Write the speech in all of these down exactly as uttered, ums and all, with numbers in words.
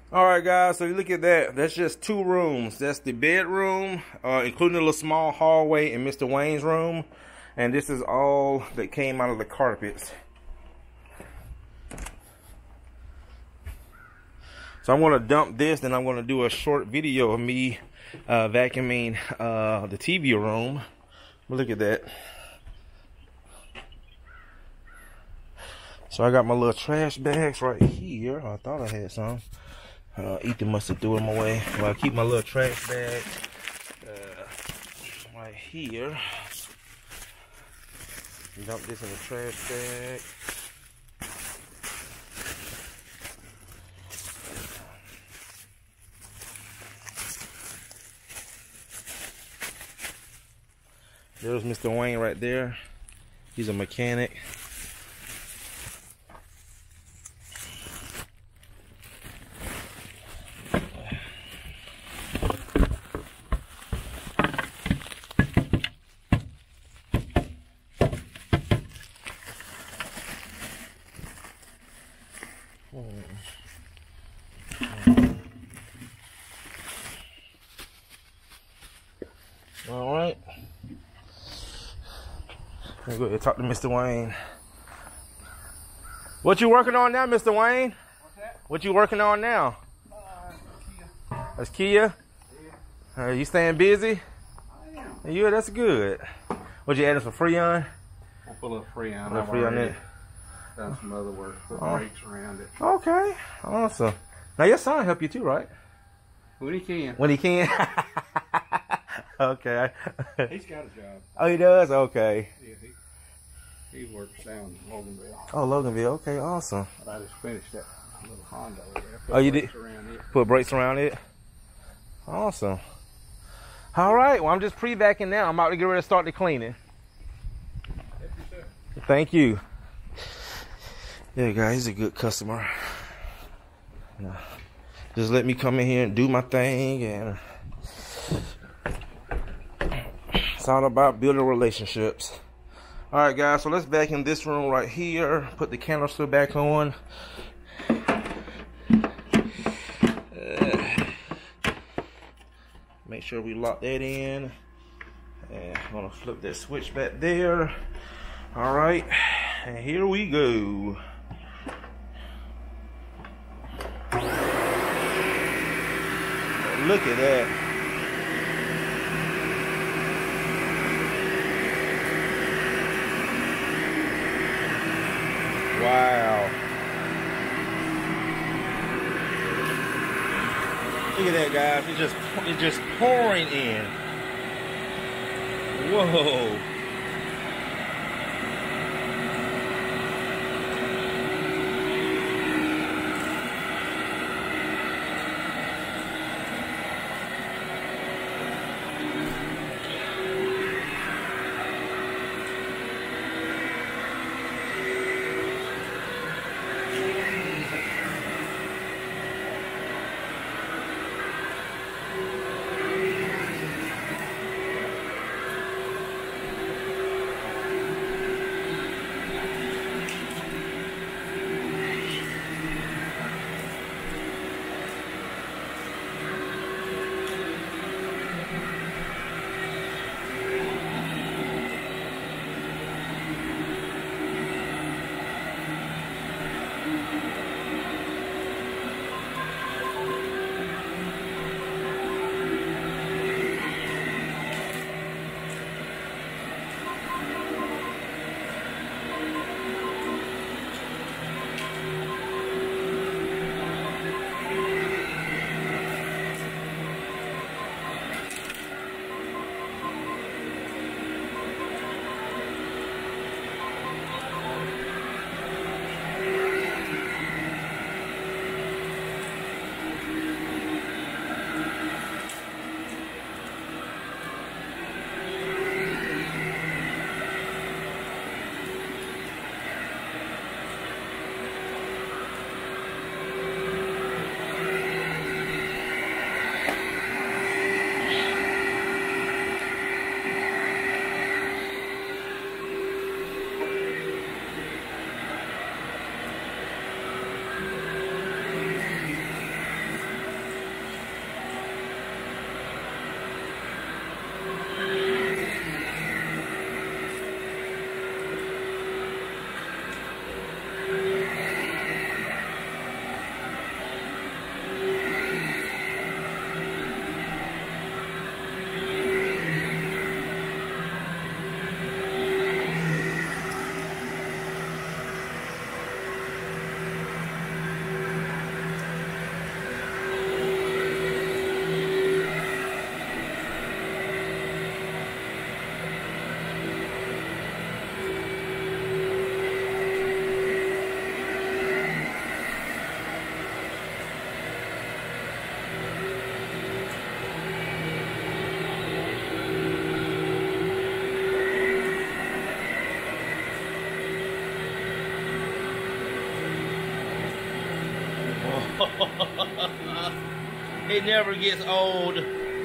All right, guys, so you look at that. That's just two rooms. That's the bedroom, uh, including a little small hallway in Mister Wayne's room. And this is all that came out of the carpets. So I'm going to dump this, then I'm going to do a short video of me uh, vacuuming uh, the T V room. But look at that. So I got my little trash bags right here. I thought I had some. Uh, Ethan must have threw them away. Well, I keep my little trash bag uh, right here. Dump this in the trash bag. There's Mister Wayne right there. He's a mechanic. All right. Let me go ahead and talk to Mister Wayne. What you working on now, Mister Wayne? What's that? What you working on now? Uh, Kia. That's Kia? Yeah. Uh, you staying busy? I am. Yeah, that's good. What you adding some Freon? I'll put a little Freon. A little Freon in it. Done some other work. Put Oh. brakes around it. Okay, awesome. Now your son help you too, right? When he can. When he can. Okay. He's got a job. Oh, he does? Okay. Yeah, he, he works down in Loganville. Oh, Loganville. Okay, awesome. But I just finished that little Honda over there. Put Oh, you brakes did? around it. Put brakes around it. Awesome. All right. Well, I'm just pre-vacuuming now. I'm about to get ready to start the cleaning. Yes, sir. Thank you. Yeah, guys, he's a good customer. Yeah. Just let me come in here and do my thing, and it's all about building relationships. All right, guys, so let's vacuum this room right here. Put the canister back on. Uh, make sure we lock that in. And I'm gonna flip that switch back there. All right, and here we go. Look at that. Wow. Look at that, guys. It's just it's just pouring in. Whoa. It never gets old.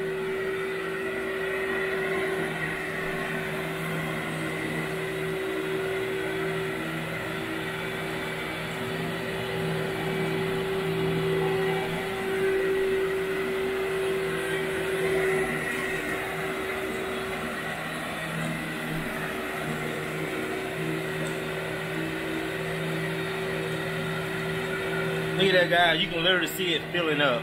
Look at that, guys. You can literally see it filling up.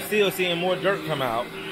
still seeing more dirt come out.